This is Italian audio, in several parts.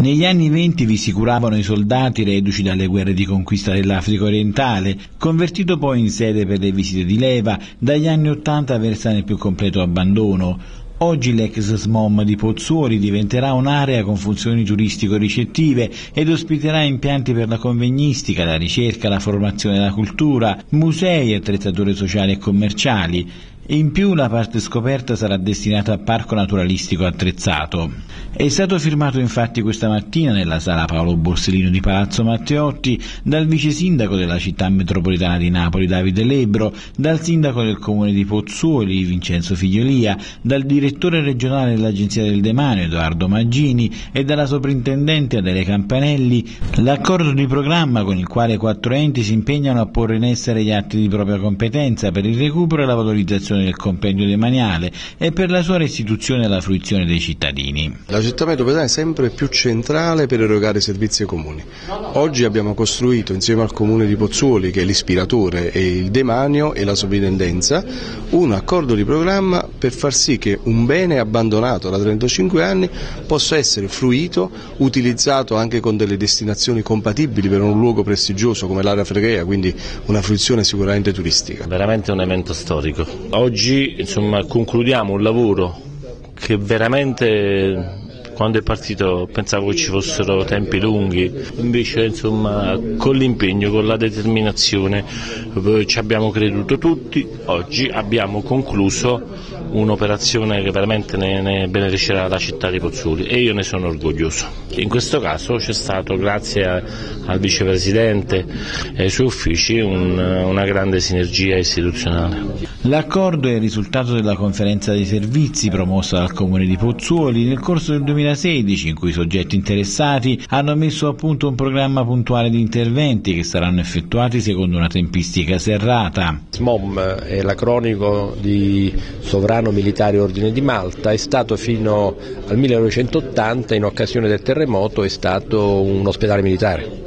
Negli anni '20 vi si curavano i soldati reduci dalle guerre di conquista dell'Africa orientale, convertito poi in sede per le visite di leva, dagli anni '80 versa nel più completo abbandono. Oggi l'ex SMOM di Pozzuoli diventerà un'area con funzioni turistico-ricettive ed ospiterà impianti per la convegnistica, la ricerca, la formazione e la cultura, musei, attrezzature sociali e commerciali. In più la parte scoperta sarà destinata a parco naturalistico attrezzato. È stato firmato infatti questa mattina nella sala Paolo Borsellino di Palazzo Matteotti dal vice sindaco della città metropolitana di Napoli Davide Lebro, dal sindaco del comune di Pozzuoli Vincenzo Figliolia, dal direttore regionale dell'Agenzia del Demanio Edoardo Maggini e dalla sovrintendente Adele Campanelli l'accordo di programma con il quale 4 enti si impegnano a porre in essere gli atti di propria competenza per il recupero e la valorizzazione del compendio demaniale e per la sua restituzione alla fruizione dei cittadini. La città metropolitana è sempre più centrale per erogare servizi ai comuni. Oggi abbiamo costruito insieme al comune di Pozzuoli, che è l'ispiratore, e il demanio e la sovrintendenza, un accordo di programma per far sì che un bene abbandonato da 35 anni possa essere fruito, utilizzato anche con delle destinazioni compatibili per un luogo prestigioso come l'area Flegrea, quindi una fruizione sicuramente turistica. Veramente un evento storico. Oggi concludiamo un lavoro che veramente, quando è partito pensavo che ci fossero tempi lunghi, invece con l'impegno, con la determinazione ci abbiamo creduto tutti. Oggi abbiamo concluso un'operazione che veramente ne beneficerà la città di Pozzuoli e io ne sono orgoglioso. In questo caso c'è stato, grazie al vicepresidente e ai suoi uffici, una grande sinergia istituzionale. L'accordo è il risultato della conferenza dei servizi promossa dal comune di Pozzuoli nel corso del 2016, in cui i soggetti interessati hanno messo a punto un programma puntuale di interventi che saranno effettuati secondo una tempistica serrata. SMOM è l'acronimo di Sovrano Militare Ordine di Malta, è stato fino al 1980, in occasione del terremoto, è stato un ospedale militare.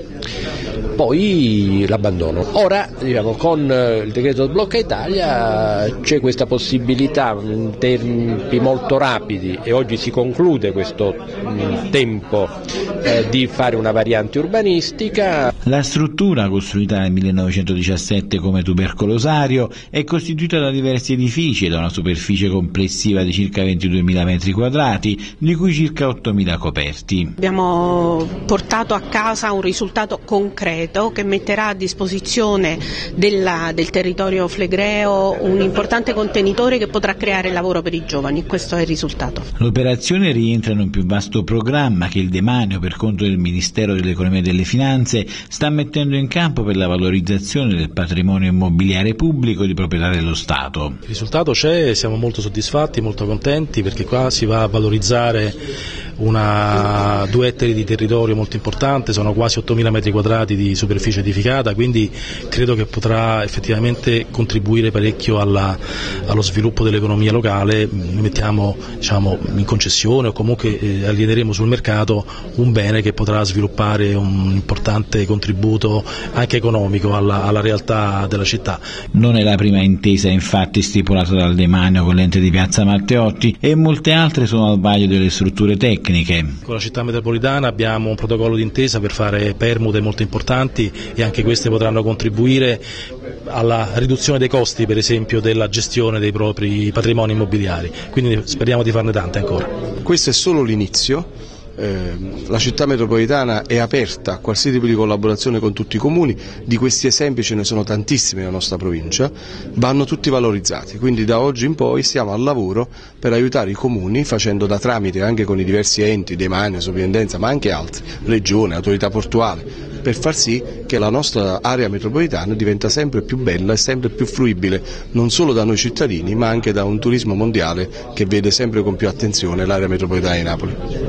Poi l'abbandono. Ora, con il decreto Sblocca Italia c'è questa possibilità in tempi molto rapidi, e oggi si conclude questo tempo, di fare una variante urbanistica. La struttura, costruita nel 1917 come tubercolosario, è costituita da diversi edifici e da una superficie complessiva di circa 22.000 metri quadrati, di cui circa 8.000 coperti. Abbiamo portato a casa un risultato concreto che metterà a disposizione del territorio flegreo un importante contenitore che potrà creare lavoro per i giovani. Questo è il risultato. L'operazione rientra in un più vasto programma che il Demanio, per conto del Ministero dell'Economia e delle Finanze, sta mettendo in campo per la valorizzazione del patrimonio immobiliare pubblico di proprietà dello Stato. Il risultato c'è, siamo molto soddisfatti, molto contenti, perché qua si va a valorizzare 2 ettari di territorio molto importante, sono quasi 8.000 metri quadrati di superficie edificata, quindi credo che potrà effettivamente contribuire parecchio allo sviluppo dell'economia locale. Mettiamo in concessione o comunque allieneremo sul mercato un bene che potrà sviluppare un importante contributo anche economico alla realtà della città. Non è la prima intesa infatti stipulata dal Demanio con l'ente di Piazza Matteotti, e molte altre sono al vaglio delle strutture tecniche. Con la città metropolitana abbiamo un protocollo d'intesa per fare permute molto importanti, e anche queste potranno contribuire alla riduzione dei costi, per esempio, della gestione dei propri patrimoni immobiliari, quindi speriamo di farne tante ancora. Questo è solo l'inizio. La città metropolitana è aperta a qualsiasi tipo di collaborazione con tutti i comuni, di questi esempi ce ne sono tantissimi nella nostra provincia, vanno tutti valorizzati, quindi da oggi in poi stiamo al lavoro per aiutare i comuni, facendo da tramite anche con i diversi enti, Demanio, Sovrintendenza, ma anche altri, Regione, Autorità Portuale, per far sì che la nostra area metropolitana diventa sempre più bella e sempre più fruibile, non solo da noi cittadini, ma anche da un turismo mondiale che vede sempre con più attenzione l'area metropolitana di Napoli.